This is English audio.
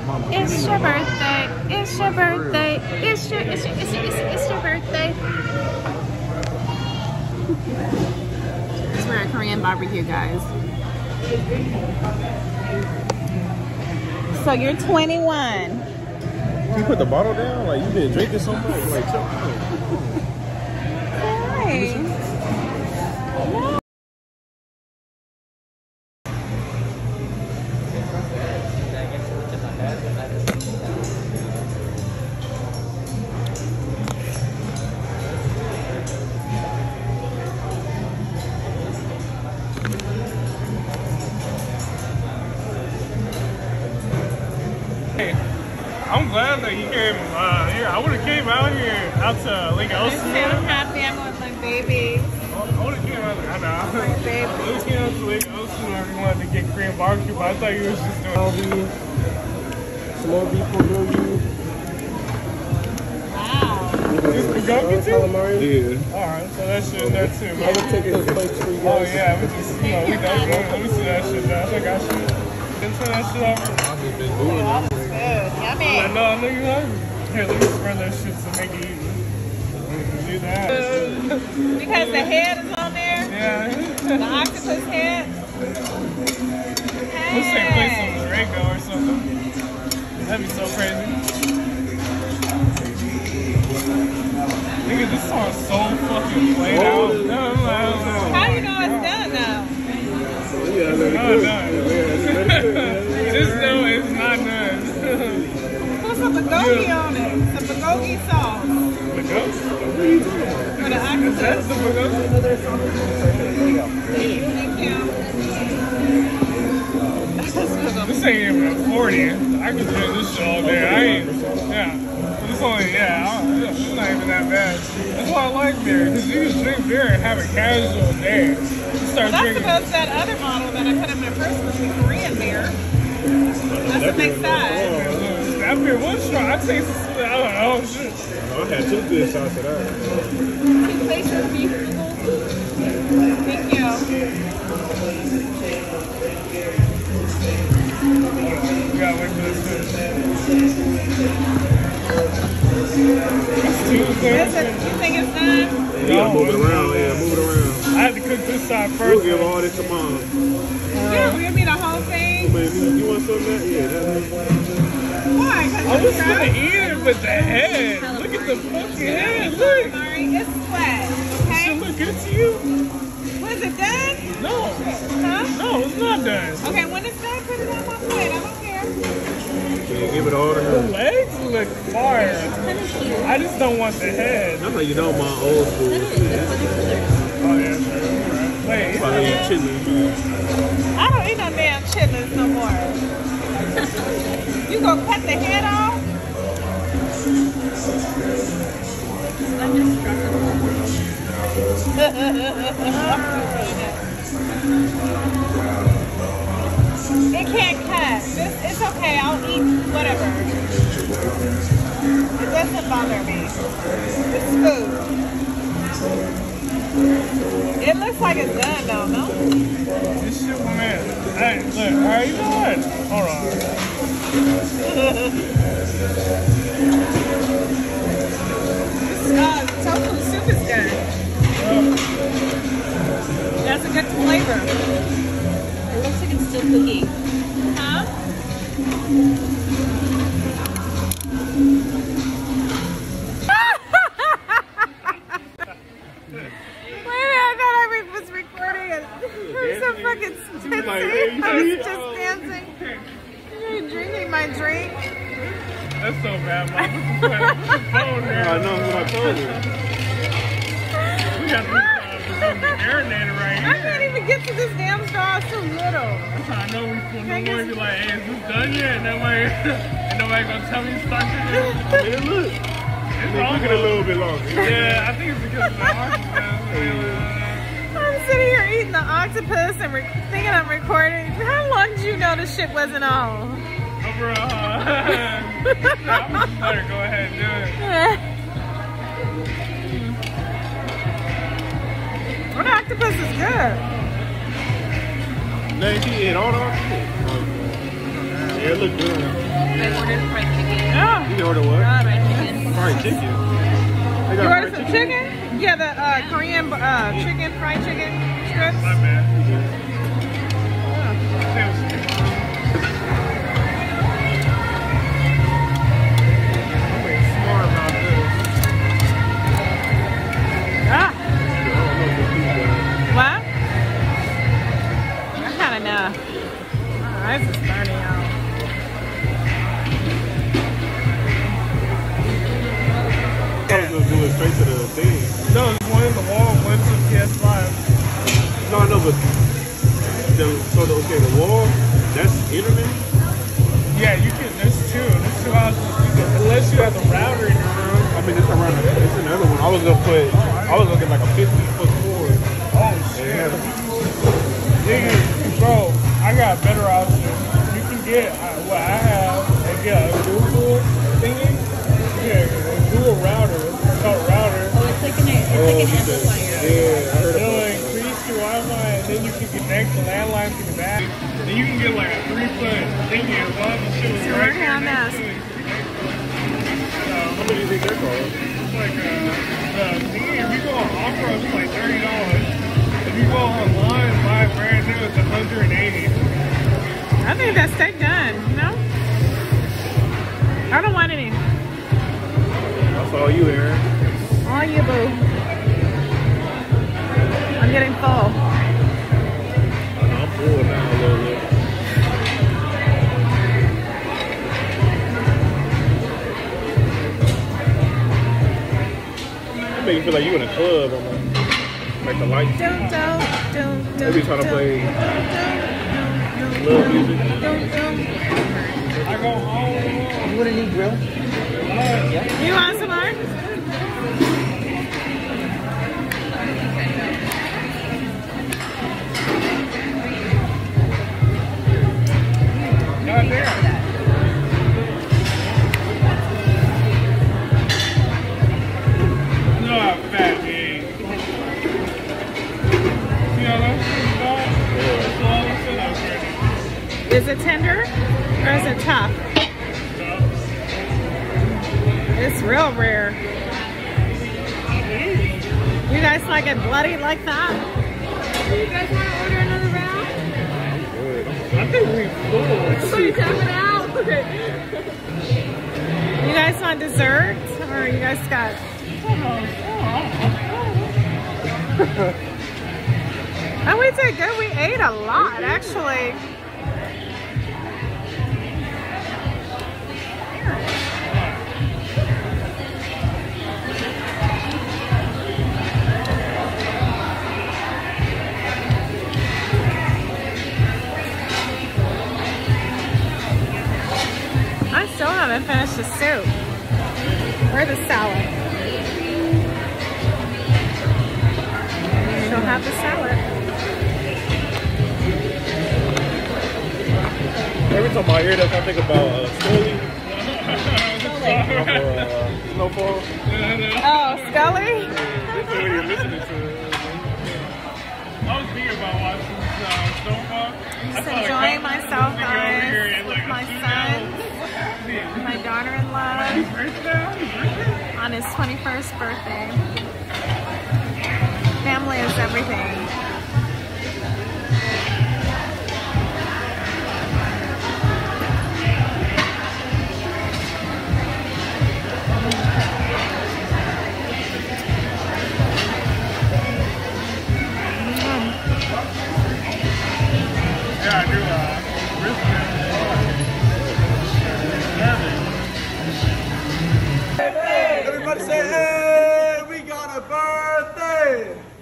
It's your birthday. It's your birthday. It's your birthday. We're at Korean barbecue, guys. So you're 21. You put the bottle down? Like, you been drinking so much? Like, chill out. Hey. I'm glad that he came here. I would have came out here, out to Lake Elsinore. I'm happy I'm with my baby. I would have came out there. I know. My baby. I would have came out to Lake Elsinore if you wanted to get Korean barbecue, but I thought you was just doing small beef bulgogi. Wow. This bulgogi too? Yeah. Alright, so that shit in there too. I would take those plates for you guys. Oh yeah, we just, we done good. Let me see that shit down. I think I should. Can you turn that shit off? I've just been moving on. Yummy. I know you hungry. Here, let me spread that shit to make it easy. Do that. Because the head is on there? Yeah. The octopus head? Let's say play some Draco or something. That'd be so crazy. Nigga, this song's so fucking played out. How do you know it's done now? Yeah, let it Just know it's not done. Put some bulgogi on it. Some bulgogi sauce. Bulgogi? For the octopus. That's the bulgogi? Thank you. This ain't even Accordion. I can do this shit all day. I ain't, yeah. It's only, it's not even that bad. That's why I like beer, because you can drink beer and have a casual day. You start That's drinking. supposed that other bottle that I put in my first was the Korean beer. That's a big size. That beer was strong. I tasted something. I was like, oh shit. I had 2 good shots of that. Can you place your beef? Thank you. We gotta wait for this You think it's done? Yeah, move it around. Yeah, move it around. I had to cook this side We'll first. give all this to Mom. Yeah, we're gonna be the whole thing. Man, you want some of that? Yeah, that's Why? I was gonna eat it, but the head. Look at the fucking head. Look. Sorry, it's flat. Okay. Should look good to you? Was it done? No. Huh? No, it's not done. Okay, when it's done, put it on my plate. I don't care. yeah, give it all to The her. legs look fire. I just don't want the head. That's how you know my old school. Oh yeah, sure. Wait, I eat chitlins. I don't eat no damn chitlins no more. You gonna cut the head off? It can't cut. It's okay. I'll eat whatever. It doesn't bother me. It's food. It looks like it's done though, no? this shit, man. Hey, look, how you doing? Hold on. Tofu soup is good. That's a good flavor. It looks like it's still cooking. Huh? Was recording it. I'm so fucking stupid. I was just dancing. You're drinking my drink. That's so bad, Mom. Put the phone there. I know what I told you. We got this marinator right I here. can't even get to this damn straw. It's too little. That's how I know we feel no more. Be like, hey, is this done yet? And nobody gonna tell me to start drinking. Hey, look. It's Look at it a little bit longer. Yeah, I think it's because of the octopus. I'm sitting here eating the octopus and thinking I'm recording. How long did you know this shit wasn't on? Over a better go ahead and do it. Well, the octopus is good. Then she ate all the shit. Yeah, it looked good. I ordered fried chicken. Oh. You order what? Fried chicken. Fried chicken. They got You fried ordered some chicken? Yeah, the Korean chicken, fried chicken strips. My bad. I'm being smart about this. Ah, I don't know what these guys. what? I've had enough. Oh, this is burning out. I was gonna do it straight to the thing. No, there's one in the wall, one to the PS5. No, I know, but the wall, that's internet. Yeah, you can. There's two houses. Unless you have the router in your room. I mean, it's around. It's another one. I was gonna get like a 50-foot cord. Oh shit. Nigga, bro, I got better options. You can get what I have and get a Google thingy. Yeah, a Google router. It's called a router. Oh, it's like an amplifier. Yeah, I heard It'll about that. increase your Wi-Fi and then you can connect the landline to the back. Then you can get like a 3-foot thingy as long as the shit was So right working on there. this. How much do you think that costs? It's like the thingy, if you go on off-road, it's like $30. If you go online and buy brand new, it's $180. I think that's steak done, you know? I don't want any. That's all you, Aaron. All you, boo. I'm getting full. I'm full now a little bit. It make you feel like you in a club on like the lights. Maybe trying to play love music. I go home. You want a new grill? You want some more? God damn. No, I'm fat, dude. You know, that's all I'm saying. Is it tender or is it tough? It's real rare. You guys like it bloody like that? You guys want to order another round? I think we full. Somebody tap it out. You guys want dessert or you guys got? Oh, we did good. We ate a lot, actually. I still haven't finished the soup or the salad. She'll have the salad. Every time I hear that, I think about Scully. Snowfall. Oh, Scully? That's what you're listening to. I was thinking about watching Snowfall. Just enjoying myself, guys, with my son, my daughter-in-law, on his 21st birthday. Family is everything. Yeah, I do. Everybody say, hey, we got a birthday!